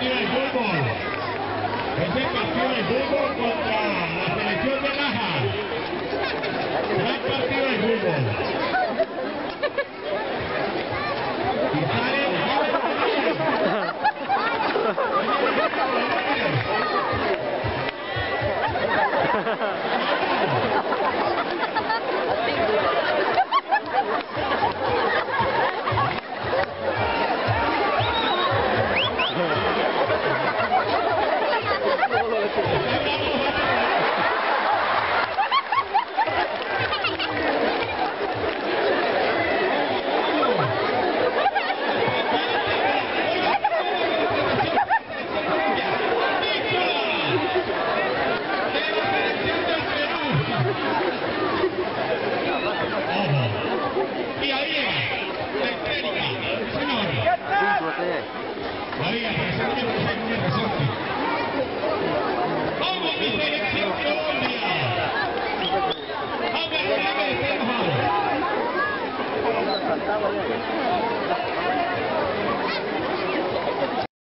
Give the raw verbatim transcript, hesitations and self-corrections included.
partido de fútbol. Ese partido de fútbol contra la selección de Laja. Gran partido de fútbol. Y sale... ¡Vamos, mi selección Colombia! ¡Vamos, Colombia, está enojado!